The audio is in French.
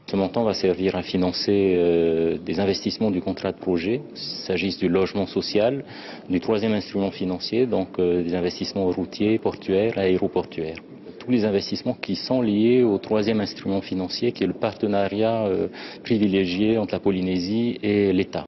Ce montant va servir à financer des investissements du contrat de projet, qu'il s'agisse du logement social, du troisième instrument financier, donc des investissements routiers, portuaires, aéroportuaires. Tous les investissements qui sont liés au troisième instrument financier, qui est le partenariat privilégié entre la Polynésie et l'État.